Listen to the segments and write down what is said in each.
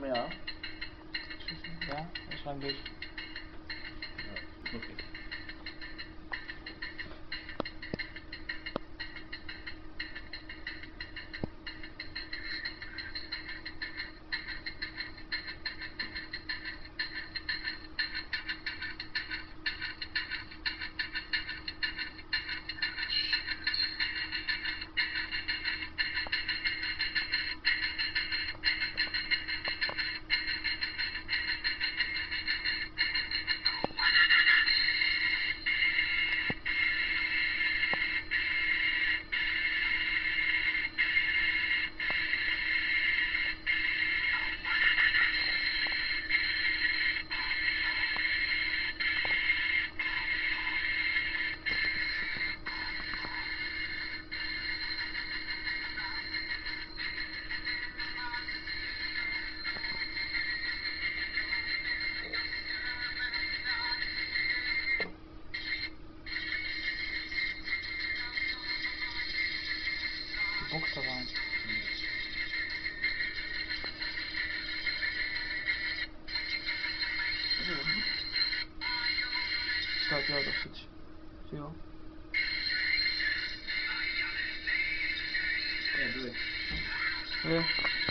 met jou? Ja, waarschijnlijk dus. Ja, oké. Box eraan. Staat jou toch iets? Zie je wel? Ja, doe ik. Ja.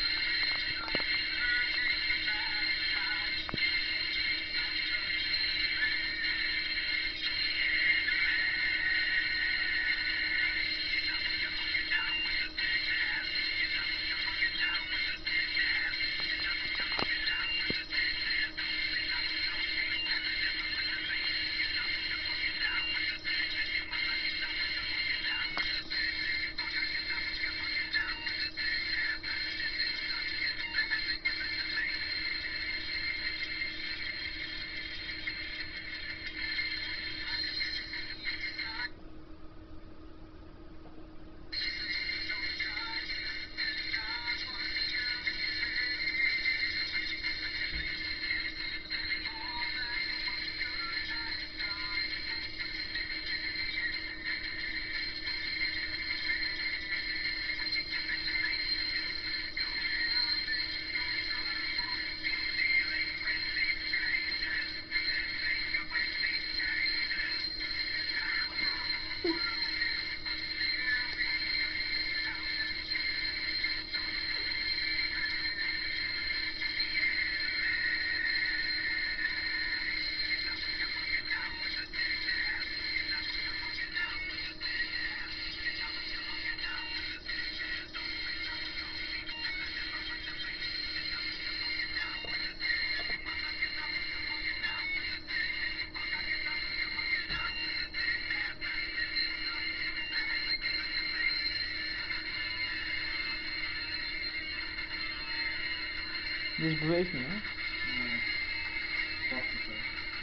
Deze beweegt niet, hè? Nee. Wacht even.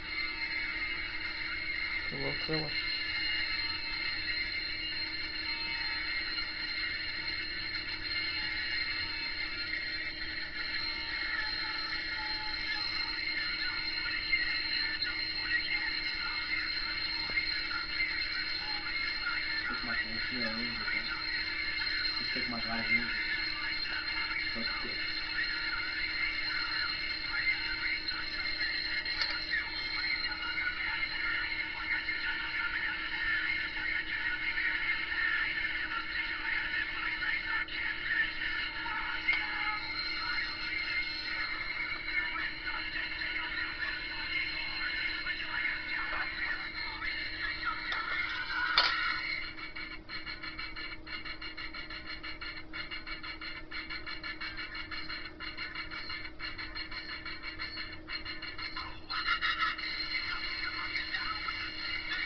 Ik wil wel trillen. Ik maak er echt snel in zitten. Die stuk maakt hij in zitten. Dat is kut.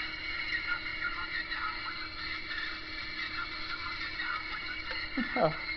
Ja.